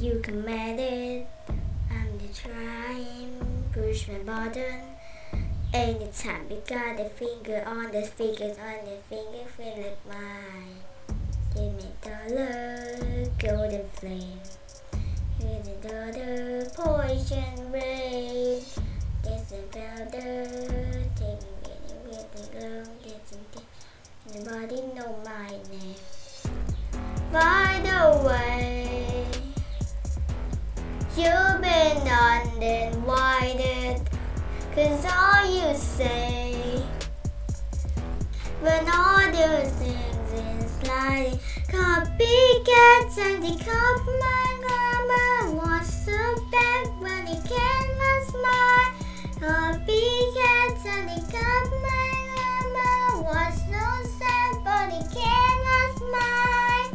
you commanded. I'm the trying, push my button. Anytime you got a finger on the fingers on the finger, feel like mine. Give me dollar, golden flame. Here's the dollar, poison rain. There's a powder, taking it with the glow, nobody know my name. By the way, you've been uninvited, 'cause all you say when all those things is sliding, copycats and the cop my glamour was so bad when it came as mine. Copycats and the cop my glamour was so sad, but it came as mine.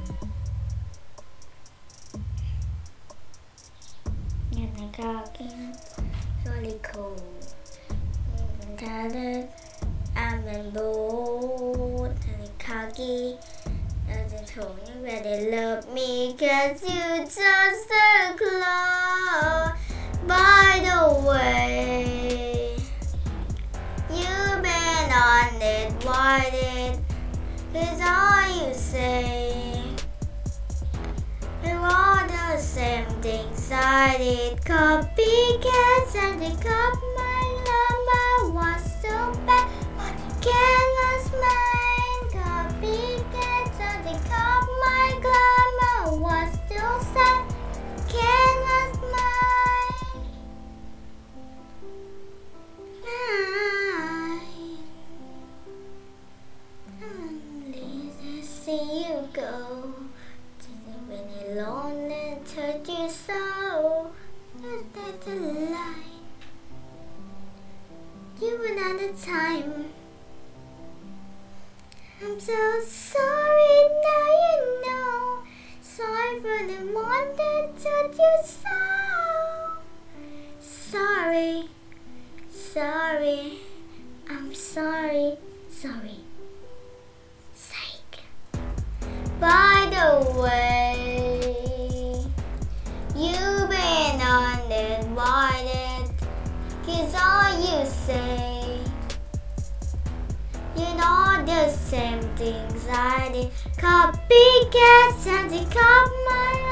And the talking really cool. I'm tired, I'm in bold, and the cocky. As I told you that they love me, 'cause you just so close. By the way, you've been uninvited, 'cause all you say, we're all the same things I did. Copycats and they cop my number was so bad, but the can was mine. Copycats and they cop my glamour was still sad, can was mine. I see you go. When you're alone and touch your soul, that's a lie. You were not the time. I'm so sorry, now you know. Sorry for the one that touched your soul. Sorry, sorry, I'm sorry, sorry. Psych. By the way, you've been uninvited, 'cause all you say, you know the same things I did. Copycats and they cop my